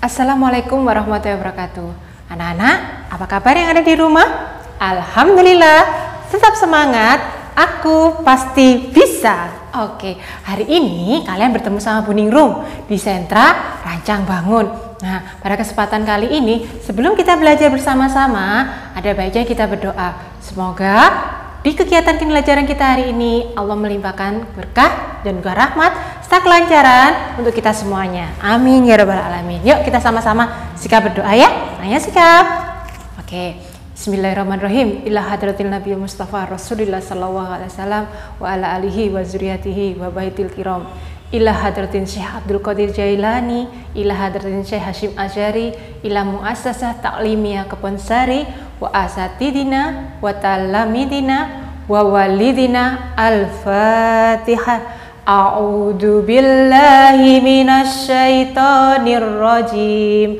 Assalamualaikum warahmatullahi wabarakatuh. Anak-anak, apa kabar yang ada di rumah? Alhamdulillah, tetap semangat. Aku pasti bisa. Oke, hari ini kalian bertemu sama Bu Ningrum di sentra Rancang Bangun. Nah, pada kesempatan kali ini, sebelum kita belajar bersama-sama, ada baiknya kita berdoa. Semoga di kegiatan pembelajaran kita hari ini, Allah melimpahkan berkah dan juga rahmat serta kelancaran untuk kita semuanya. Amin ya rabbal alamin. Yuk kita sama-sama sikap berdoa ya. Ayo sikap. Oke. Bismillahirrahmanirrahim. Ila hadratil Nabi Mustafa Rasulullah sallallahu alaihi wasallam wa ala alihi wa zuriyatihi wa baitil kiram. Ila hadratin Syekh Abdul Qadir Jailani, ila hadratin Syekh Hashim Asyari, ila muassasah ta'limiyah Kebonsari wa asatidina wa talamidina wa walidina. Al-Fatihah. A'udzu billahi minasy syaithanir rajim.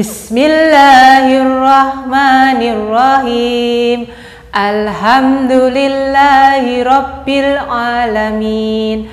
Bismillahirrahmanirrahim. Alhamdulillahi rabbil alamin.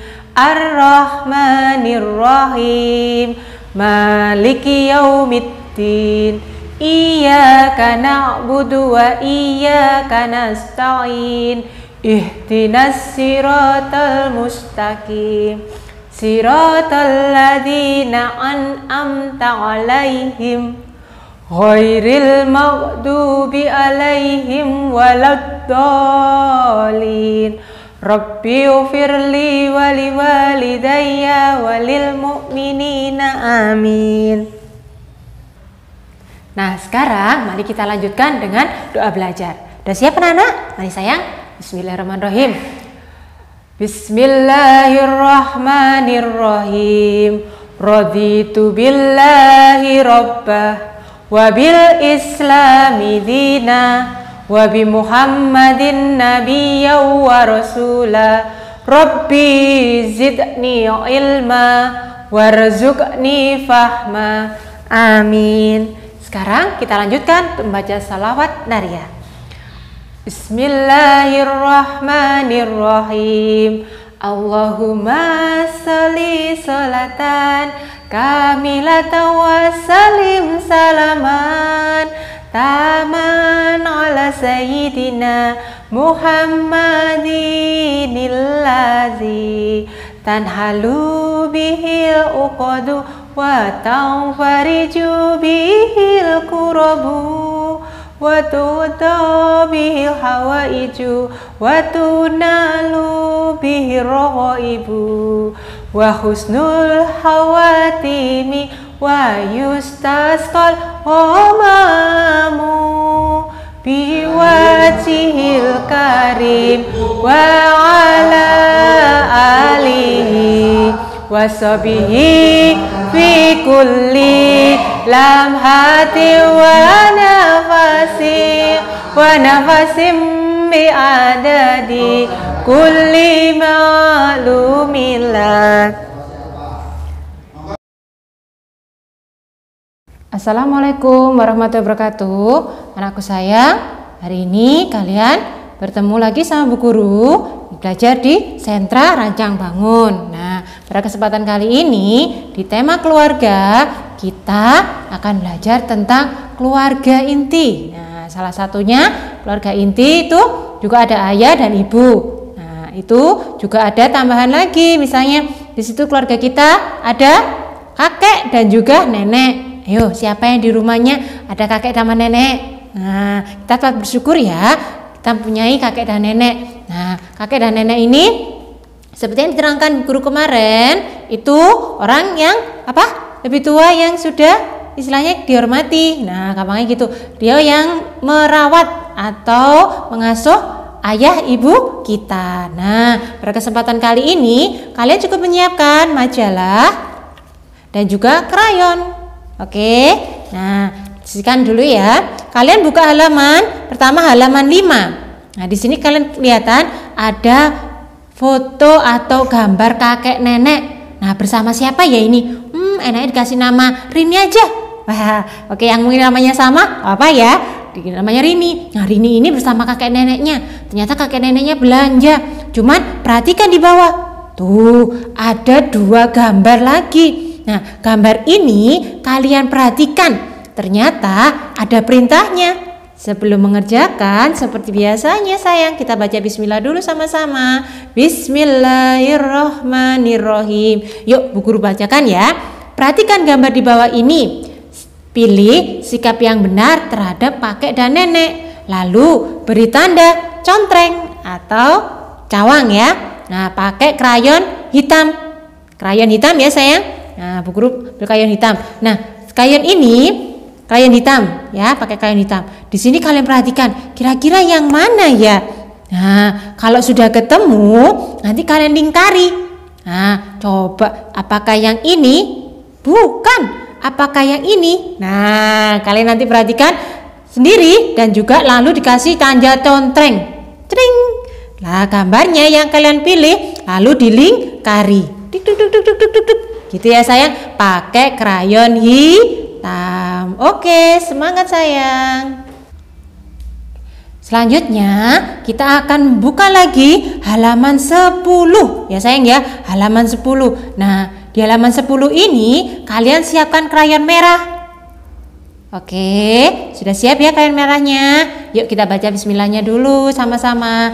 Ar-Rahmanir-Rahim. Maliki yaumiddin. Iyyaka na'budu wa iyyaka nasta'in. Ihdinas siratal mustaqim. Siratal ladzina an'amta 'alaihim ghairil maghdubi 'alaihim waladdallin. Rabbi ufirli wali walidayya walil mu'minina amin. Nah sekarang mari kita lanjutkan dengan doa belajar. Udah siap anak-anak? Mari sayang. Bismillahirrahmanirrahim. Bismillahirrahmanirrahim. Raditu billahi rabbah wa bil islami dina wa bi Muhammadin nabiyyan wa rasula. Rabbi zidni ilma warzuqni fahma. Amin. Sekarang kita lanjutkan membaca salawat nariyah. Bismillahirrahmanirrahim. Allahumma sholli sholatan kamilatan wa salim salaman taman ala sayyidina Muhammadinil ladzi tanhalu bihil uqadu wa tanfariju bihil kurabu wa tu'ta bihil hawaiju wa tunalu bihil rohaibu wa husnul hawatimi wa yustasqal ghamamu biwajhil karim wa ala alihi wa sahbihi fi kulli lamhati wa nafasim bi adadi kulli ma'lumillah. Assalamualaikum warahmatullahi wabarakatuh. Anakku sayang, hari ini kalian bertemu lagi sama Bu Guru belajar di sentra Rancang Bangun. Nah, pada kesempatan kali ini di tema keluarga kita akan belajar tentang keluarga inti. Nah, salah satunya keluarga inti itu juga ada ayah dan ibu. Nah, itu juga ada tambahan lagi, misalnya di situ keluarga kita ada kakek dan juga nenek. Ayo, siapa yang di rumahnya ada kakek sama nenek? Nah, kita tetap bersyukur ya, kita mempunyai kakek dan nenek. Nah, kakek dan nenek ini seperti yang diterangkan guru kemarin, itu orang yang lebih tua yang sudah istilahnya dihormati. Nah, gampangnya gitu, dia yang merawat atau mengasuh ayah ibu kita. Nah, pada kesempatan kali ini kalian cukup menyiapkan majalah dan juga krayon. Oke, nah sisihkan dulu ya. Kalian buka halaman pertama, halaman 5. Nah, di sini kalian kelihatan ada foto atau gambar kakek nenek. Nah, bersama siapa ya ini? Enaknya dikasih nama Rini aja. Wah, oke, yang mungkin namanya sama, apa ya? Namanya Rini. Nah, Rini ini bersama kakek neneknya. Ternyata kakek neneknya belanja. Cuman perhatikan di bawah. Tuh, ada 2 gambar lagi. Nah, gambar ini kalian perhatikan. Ternyata ada perintahnya. Sebelum mengerjakan, seperti biasanya sayang, kita baca bismillah dulu sama-sama. Bismillahirrohmanirrohim. Yuk, Bu Guru bacakan ya. Perhatikan gambar di bawah ini. Pilih sikap yang benar terhadap kakek dan nenek. Lalu beri tanda contreng atau cawang ya. Nah, pakai krayon hitam. Krayon hitam ya sayang. Nah, Bu Guru krayon hitam. Nah, krayon ini krayon hitam ya, pakai krayon hitam. Di sini kalian perhatikan, kira-kira yang mana ya? Nah, kalau sudah ketemu, nanti kalian lingkari. Nah, coba apakah yang ini? Bukan. Apakah yang ini? Nah, kalian nanti perhatikan sendiri dan juga lalu dikasih tanda contreng. Cring. Nah, gambarnya yang kalian pilih lalu dilingkari. Dik, dik, dik, dik, dik, dik, dik. Gitu ya sayang, pakai krayon hitam. Oke, semangat sayang. Selanjutnya kita akan buka lagi halaman 10 ya sayang ya, halaman 10. Nah, di halaman 10 ini kalian siapkan krayon merah. Oke, sudah siap ya krayon merahnya? Yuk kita baca bismillahnya dulu sama-sama.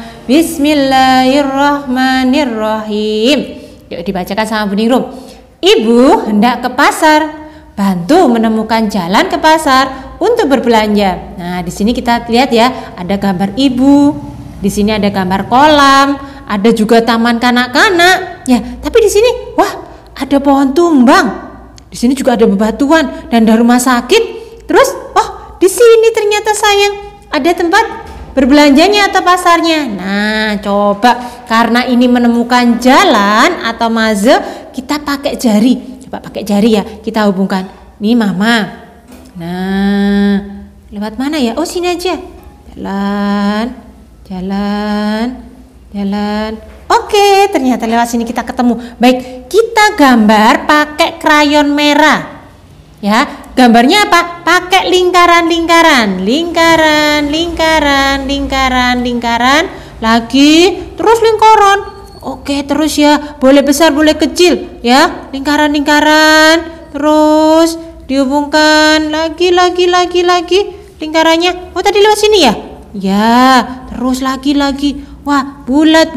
Bismillahirrahmanirrahim. Yuk dibacakan sama Bu Ningrum. Ibu hendak ke pasar, bantu menemukan jalan ke pasar untuk berbelanja. Nah, di sini kita lihat ya, ada gambar ibu. Di sini ada gambar kolam, ada juga taman kanak-kanak. Ya, tapi di sini wah, ada pohon tumbang. Di sini juga ada bebatuan dan ada rumah sakit. Terus, oh, di sini ternyata sayang ada tempat berbelanjanya atau pasarnya. Nah, coba karena ini menemukan jalan atau maze, kita pakai jari. Coba pakai jari ya, kita hubungkan. Nih mama. Nah, lewat mana ya? Oh, sini aja. Jalan, jalan, jalan. Oke, ternyata lewat sini kita ketemu. Baik, kita gambar pakai krayon merah. Ya, gambarnya apa? Pakai lingkaran-lingkaran, lingkaran, lingkaran, lingkaran, lingkaran, lagi, terus lingkaran. Oke, terus ya, boleh besar, boleh kecil, ya, lingkaran-lingkaran, terus dihubungkan, lagi, lingkarannya. Oh, tadi lewat sini ya? Ya, terus lagi. Wah, bulat.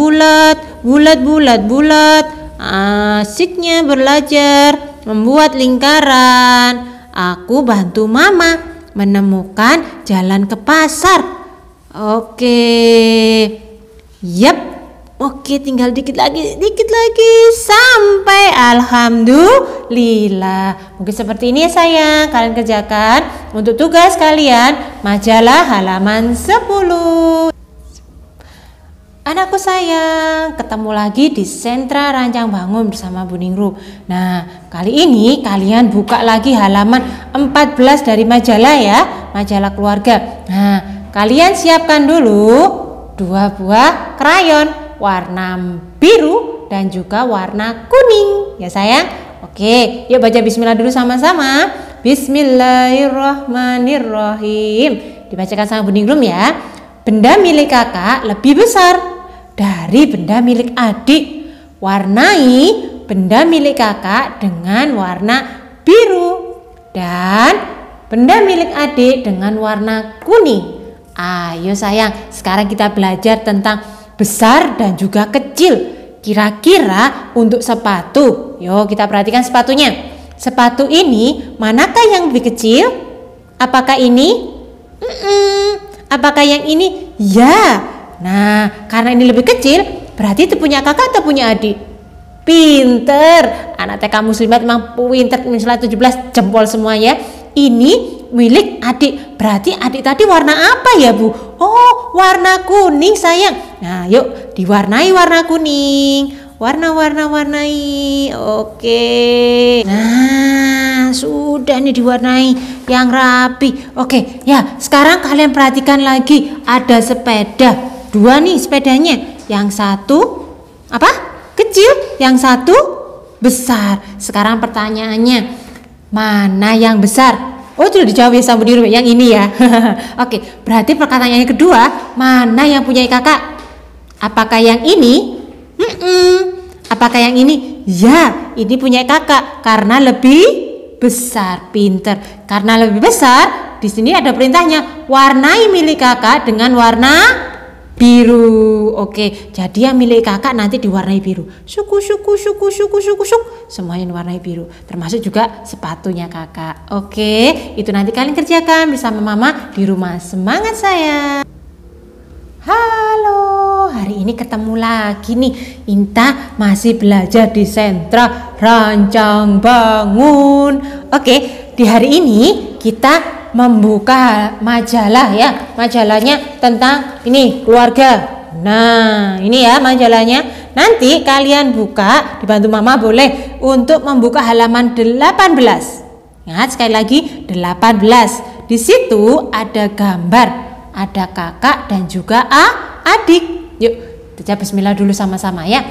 Asiknya belajar membuat lingkaran. Aku bantu mama menemukan jalan ke pasar. Oke. Yap. Oke, tinggal dikit lagi sampai alhamdulillah. Mungkin seperti ini ya sayang, kalian kerjakan untuk tugas kalian majalah halaman 10. Anakku sayang, ketemu lagi di Sentra Rancang Bangun bersama Bu Ningrum. Nah, kali ini kalian buka lagi halaman 14 dari majalah ya, majalah keluarga. Nah, kalian siapkan dulu 2 buah krayon warna biru dan juga warna kuning ya sayang. Oke, yuk baca bismillah dulu sama-sama. Bismillahirrahmanirrahim. Dibacakan sama Bu Ningrum ya. Benda milik kakak lebih besar dari benda milik adik. Warnai benda milik kakak dengan warna biru dan benda milik adik dengan warna kuning. Ayo sayang, sekarang kita belajar tentang besar dan juga kecil. Kira-kira untuk sepatu, yuk kita perhatikan sepatunya. Sepatu ini manakah yang lebih kecil? Apakah ini? Apakah yang ini? Ya. Nah, karena ini lebih kecil, berarti itu punya kakak atau punya adik? Pinter. Anak TK Muslimat memang pinter. Misalnya 17 jempol semua ya. Ini milik adik. Berarti adik tadi warna apa ya Bu? Oh, warna kuning sayang. Nah, yuk diwarnai warna kuning. Warnai. Oke. Nah, sudah nih diwarnai yang rapi. Oke, ya sekarang kalian perhatikan lagi. Ada sepeda. 2 nih sepedanya. Yang satu apa? Kecil. Yang satu besar. Sekarang pertanyaannya, mana yang besar? Oh, sudah dijawab ya sama Bu Ningrum, yang ini ya. Oke, berarti perkataannya yang kedua, mana yang punya kakak? Apakah yang ini? Apakah yang ini? Ya, ini punya kakak karena lebih besar. Pinter. Karena lebih besar, di sini ada perintahnya, warnai milik kakak dengan warna biru. Oke, jadi yang milik kakak nanti diwarnai biru. Syuku. Semuanya diwarnai biru, termasuk juga sepatunya kakak. Oke, itu nanti kalian kerjakan bersama mama di rumah. Semangat sayang. Halo, hari ini ketemu lagi nih. Inta masih belajar di Sentra Rancang Bangun. Oke, di hari ini kita membuka majalah ya. Majalahnya tentang ini keluarga. Nah, ini ya majalahnya. Nanti kalian buka, dibantu mama boleh untuk membuka halaman 18. Ingat sekali lagi 18. Di situ ada gambar. Ada kakak dan juga adik. Yuk, baca bismillah dulu sama-sama ya.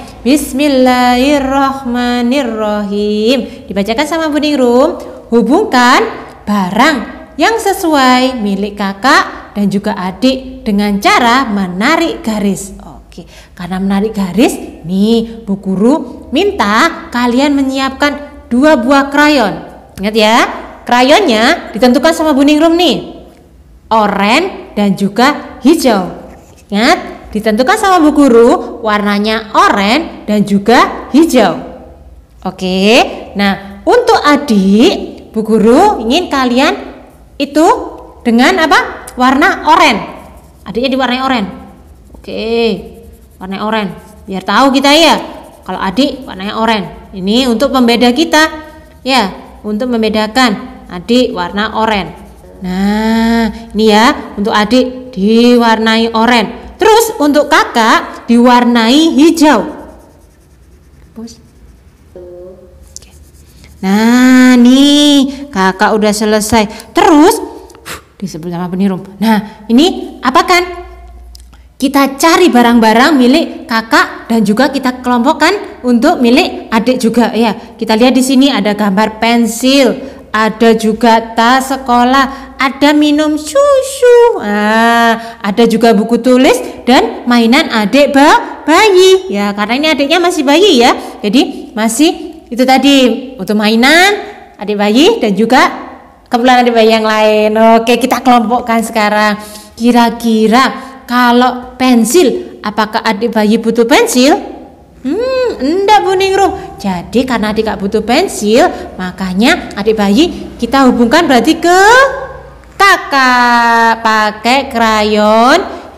Bismillahirrahmanirrahim. Dibacakan sama Buningrum. Hubungkan barang yang sesuai milik kakak dan juga adik dengan cara menarik garis. Oke, karena menarik garis, nih Bu Guru minta kalian menyiapkan 2 buah krayon. Ingat ya, krayonnya ditentukan sama Buningrum nih. Oranye dan juga hijau. Ingat, ditentukan sama Bu Guru warnanya oranye dan juga hijau. Oke, nah untuk adik, Bu Guru ingin kalian itu dengan apa? Warna oranye. Adiknya diwarnai oranye. Oke, warna oranye. Biar tahu kita ya, kalau adik warnanya oranye. Ini untuk pembeda kita, ya, untuk membedakan adik warna oranye. Nah, ini ya untuk adik diwarnai oranye. Terus untuk kakak diwarnai hijau. Nah, nih kakak udah selesai. Terus disebut sama Buningrum. Nah, ini apa kan? Kita cari barang-barang milik kakak dan juga kita kelompokkan untuk milik adik juga ya. Kita lihat di sini ada gambar pensil, ada juga tas sekolah, ada minum susu, ada juga buku tulis dan mainan adik bayi. Ya, karena ini adiknya masih bayi ya. Jadi masih itu tadi untuk mainan adik bayi dan juga keperluan adik bayi yang lain. Oke, kita kelompokkan sekarang. Kira-kira kalau pensil, apakah adik bayi butuh pensil? Enggak Buningrum. Jadi karena adik gak butuh pensil, makanya adik bayi kita hubungkan berarti ke kakak pakai krayon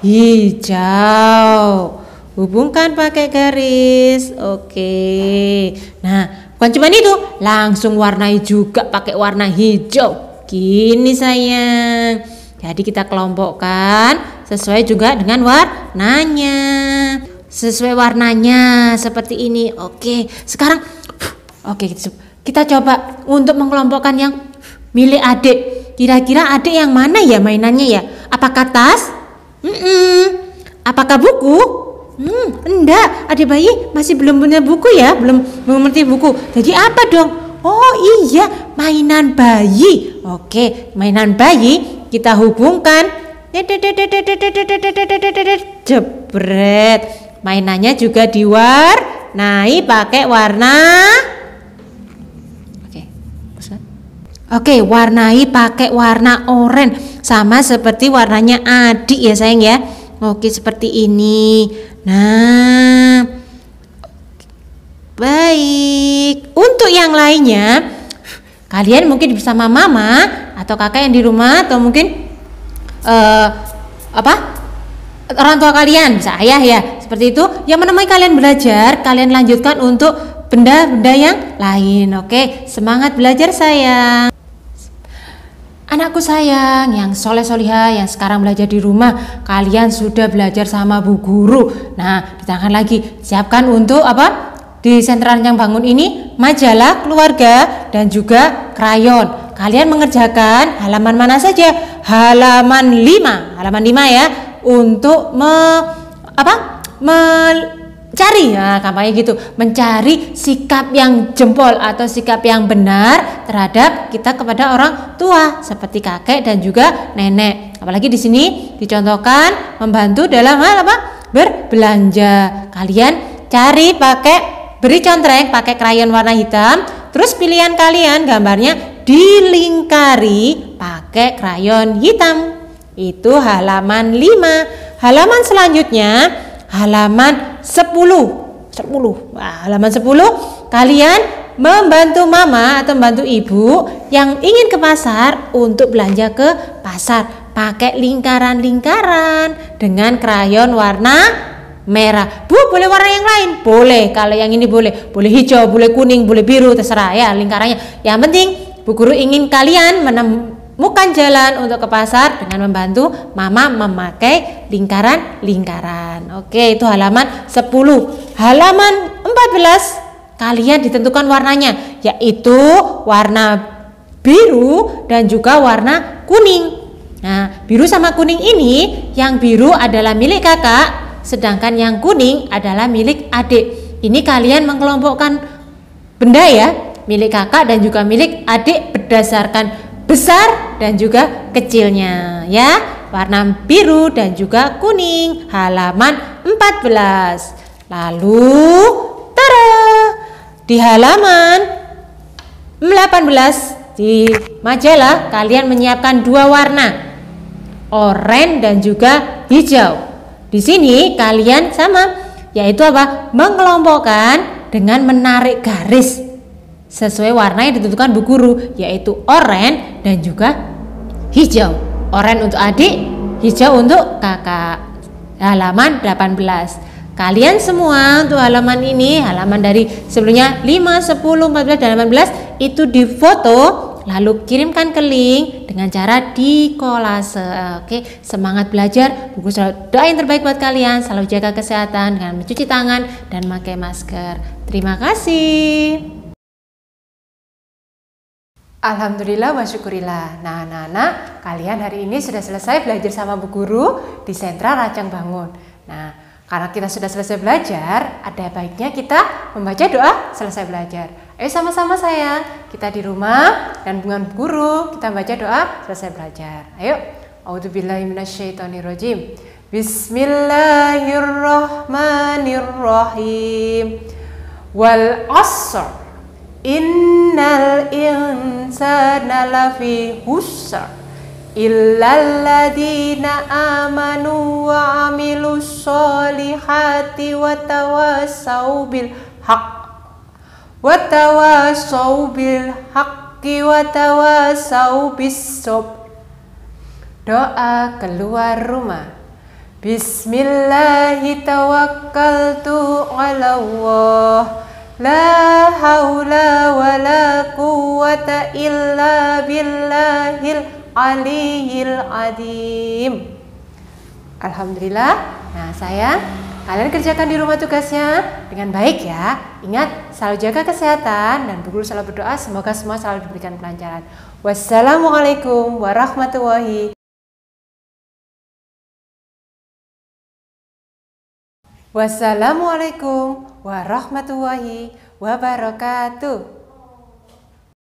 hijau. Hubungkan pakai garis. Oke. Nah, bukan cuma itu, langsung warnai juga pakai warna hijau. Gini sayang. Jadi kita kelompokkan sesuai juga dengan warnanya. Sesuai warnanya seperti ini. Oke, sekarang kita coba untuk mengelompokkan yang milik adik. Kira-kira adik yang mana ya mainannya ya? Apakah tas? Apakah buku? Enggak, adik bayi masih belum punya buku ya, belum mengerti buku. Jadi apa dong? Oh iya, mainan bayi. Oke, mainan bayi kita hubungkan. Jebret. Mainannya juga diwarnai pakai warna. Oke, warnai pakai warna oranye sama seperti warnanya adik ya sayang ya. Oke, seperti ini. Nah, baik. Untuk yang lainnya, kalian mungkin bersama mama atau kakak yang di rumah atau mungkin orang tua kalian, bisa ayah ya, seperti itu yang menemani kalian belajar, kalian lanjutkan untuk benda-benda yang lain. Oke, semangat belajar sayang. Anakku sayang, yang soleh solihah yang sekarang belajar di rumah, kalian sudah belajar sama Bu Guru. Nah, ditangkan lagi, siapkan untuk apa? Di Sentra Rancang Bangun ini majalah keluarga dan juga krayon. Kalian mengerjakan halaman mana saja? Halaman 5 ya, untuk mencari, nah kampanye gitu, mencari sikap yang jempol atau sikap yang benar terhadap kita kepada orang tua seperti kakek dan juga nenek. Apalagi di sini dicontohkan membantu dalam hal berbelanja. Kalian cari pakai beri contreng pakai krayon warna hitam. Terus pilihan kalian gambarnya dilingkari pakai krayon hitam. Itu halaman 5. Halaman selanjutnya halaman 10. Nah, halaman 10 kalian membantu mama atau membantu ibu yang ingin ke pasar untuk belanja ke pasar. Pakai lingkaran-lingkaran dengan krayon warna merah. Bu, boleh warna yang lain? Boleh. Kalau yang ini boleh. Boleh hijau, boleh kuning, boleh biru, terserah ya lingkarannya. Yang penting Bu Guru ingin kalian menemukan jalan untuk ke pasar dengan membantu mama memakai lingkaran-lingkaran. Oke, itu halaman 10. Halaman 14 kalian ditentukan warnanya, yaitu warna biru dan juga warna kuning. Nah, biru sama kuning ini, yang biru adalah milik kakak, sedangkan yang kuning adalah milik adik. Ini kalian mengelompokkan benda ya, milik kakak dan juga milik adik berdasarkan besar dan juga kecilnya ya. Warna biru dan juga kuning, halaman 14. Lalu tada, di halaman 18 di majalah kalian menyiapkan 2 warna, oranye dan juga hijau. Di sini kalian sama, yaitu apa? Mengelompokkan dengan menarik garis sesuai warna yang ditentukan Bu Guru, yaitu oranye dan juga hijau. Oranye untuk adik, hijau untuk kakak. Halaman 18. Kalian semua untuk halaman ini, halaman dari sebelumnya 5, 10, 14 dan 18 itu difoto lalu kirimkan ke link dengan cara di kolase. Oke, semangat belajar. Bu Guru selalu doa yang terbaik buat kalian, selalu jaga kesehatan dengan mencuci tangan dan memakai masker. Terima kasih. Alhamdulillah wa syukurillah. Nah, anak-anak, kalian hari ini sudah selesai belajar sama Bu Guru di Sentra Rancang Bangun. Nah, karena kita sudah selesai belajar, ada baiknya kita membaca doa selesai belajar. Ayo sama-sama sayang, kita di rumah dan dengan Bu Guru kita baca doa selesai belajar. Ayo. A'udzubillahi minasyaitonirrajim. Bismillahirrahmanirrahim. Wal 'ashr. Innal insana lafi khusr illal ladzina amanu wa 'amilus solihati wa tawassau bil haqqi wa tawassau bis sabr. Doa keluar rumah. Bismillahi tawakkaltu 'ala Allah. La haula wa la quwwata illa billahil aliyil adim. Alhamdulillah. Nah sayang, kalian kerjakan di rumah tugasnya dengan baik ya. Ingat, selalu jaga kesehatan dan Bu Guru selalu berdoa semoga semua selalu diberikan kelancaran. Wassalamualaikum warahmatullahi wabarakatuh.